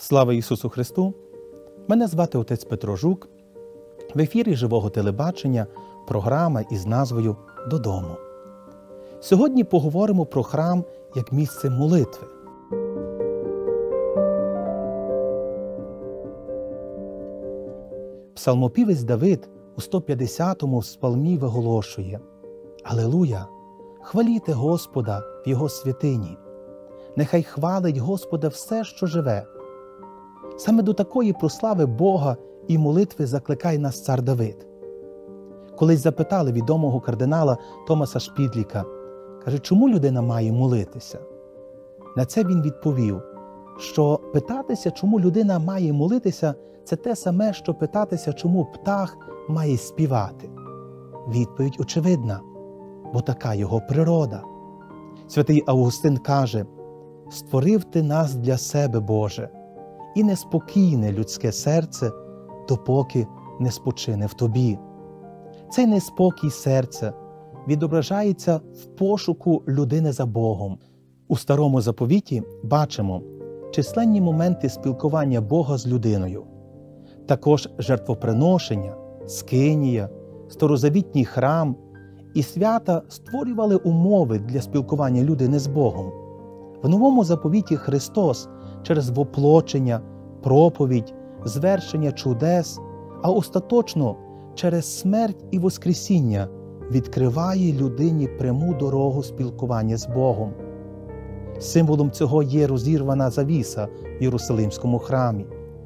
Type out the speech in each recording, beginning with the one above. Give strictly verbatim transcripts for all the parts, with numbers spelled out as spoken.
Слава Ісусу Христу! Мене звати отець Петро Жук. В ефірі Живого телебачення програма із назвою «Додому». Сьогодні поговоримо про храм як місце молитви. Псалмопівець Давид у сто п'ятдесятому псалмі виголошує: «Алілуя! Хваліте Господа в Його святині! Нехай хвалить Господа все, що живе». Саме до такої прослави Бога і молитви закликає нас цар Давид. Колись запитали відомого кардинала Томаса Шпідліка, каже, чому людина має молитися? На це він відповів, що питатися, чому людина має молитися, це те саме, що питатися, чому птах має співати. Відповідь очевидна, бо така його природа. Святий Августин каже: «Створив ти нас для себе, Боже, і неспокійне людське серце, допоки не спочине в Тобі». Цей неспокій серця відображається в пошуку людини за Богом. У Старому Заповіті бачимо численні моменти спілкування Бога з людиною. Також жертвоприношення, скинія, старозавітній храм і свята створювали умови для спілкування людини з Богом. В Новому Заповіті Христос через воплочення, проповідь, звершення чудес, а остаточно через смерть і воскресіння відкриває людині пряму дорогу спілкування з Богом. Символом цього є розірвана завіса в Єрусалимському храмі.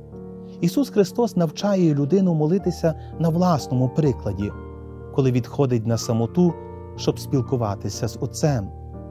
Ісус Христос навчає людину молитися на власному прикладі, коли відходить на самоту, щоб спілкуватися з Отцем.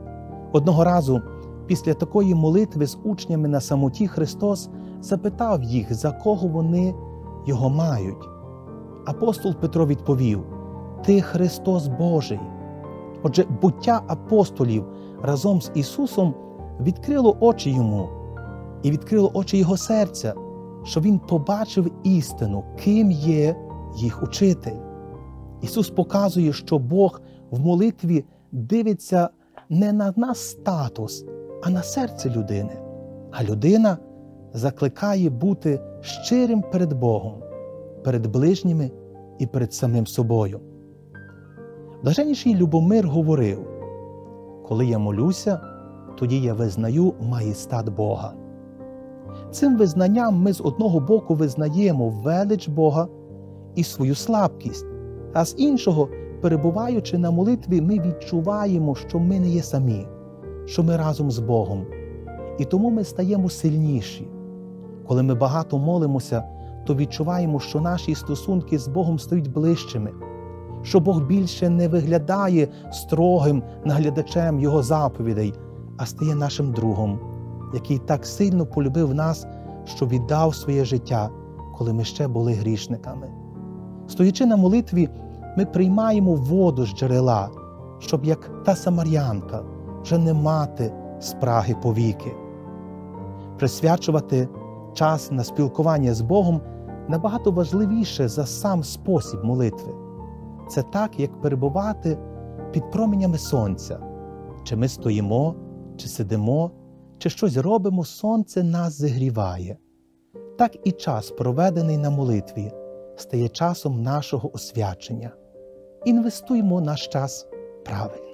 Одного разу після такої молитви з учнями на самоті Христос запитав їх, за кого вони Його мають. Апостол Петро відповів: «Ти Христос Божий». Отже, буття апостолів разом з Ісусом відкрило очі Йому і відкрило очі Його серця, щоб Він побачив істину, ким є їх учитель. Ісус показує, що Бог в молитві дивиться не на наш статус, а на серце людини. А людина закликає бути щирим перед Богом, перед ближніми і перед самим собою. Блаженніший Любомир говорив: «Коли я молюся, тоді я визнаю маєстат Бога». Цим визнанням ми з одного боку визнаємо велич Бога і свою слабкість, а з іншого, перебуваючи на молитві, ми відчуваємо, що ми не є самі, що ми разом з Богом. І тому ми стаємо сильніші. Коли ми багато молимося, то відчуваємо, що наші стосунки з Богом стають ближчими, що Бог більше не виглядає строгим наглядачем Його заповідей, а стає нашим другом, який так сильно полюбив нас, що віддав своє життя, коли ми ще були грішниками. Стоячи на молитві, ми приймаємо воду з джерела, щоб, як та самарянка, вже не мати спраги повіки. Присвячувати час на спілкування з Богом набагато важливіше за сам спосіб молитви. Це так, як перебувати під променями сонця. Чи ми стоїмо, чи сидимо, чи щось робимо, сонце нас зігріває. Так і час, проведений на молитві, стає часом нашого освячення. Інвестуємо наш час правильно.